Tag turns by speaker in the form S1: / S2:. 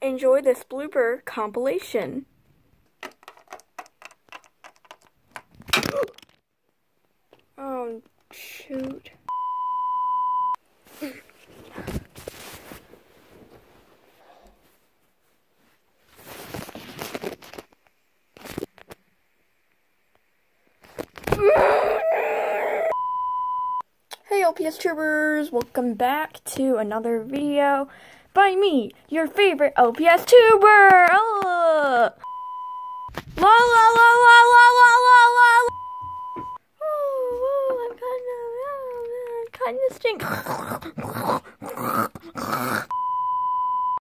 S1: Enjoy this blooper compilation. Oh, shoot. Hey LPS tubers, welcome back to another video by me, your favorite LPS tuber!